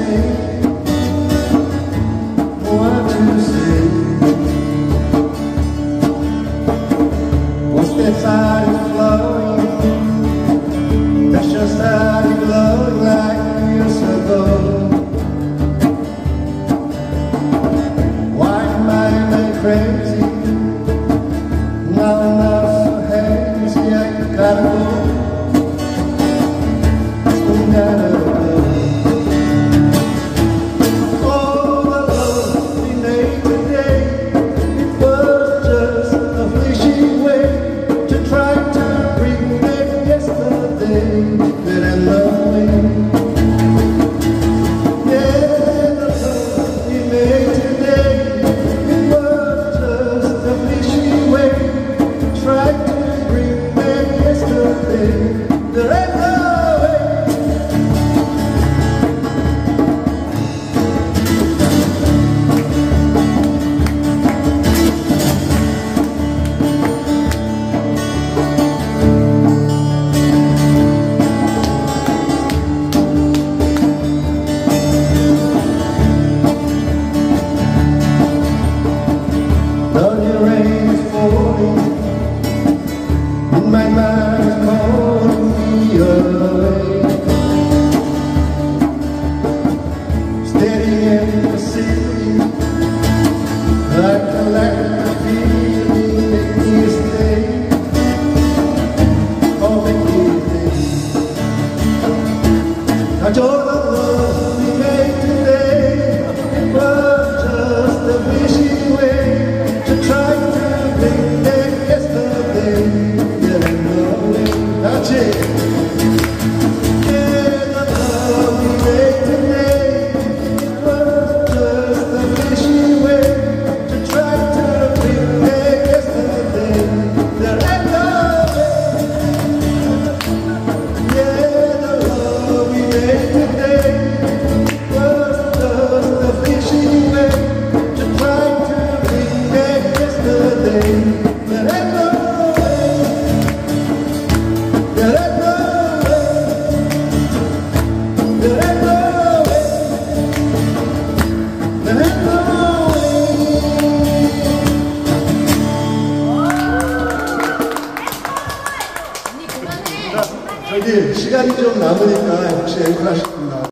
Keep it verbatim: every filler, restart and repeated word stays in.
say, what to say. What's that side flowing? That's just how you glowed like years ago. Why am I crazy? Now I'm not so hazy, I gotta go. Gotta go. Oh, the love we made today, it was just a fleeting way to try to bring back yesterday that I love me. Yeah, the love we made today, it was just a fleeting way to try to bring back yesterday that I love me. My mind is calling me away, steady in the city, like a lack of feeling, make me stay, oh make me stay. I told the love we made today, it was just a wishing way to try to bring back yesterday. That's it. Yeah, the love we made today, it was just a wishing way to try to bring back yesterday that I love it. Yeah, the love we made today was just a wishing way to try to bring back yesterday that I love it. 저희 시간이 좀 남으니까 혹시 앵콜 하실 분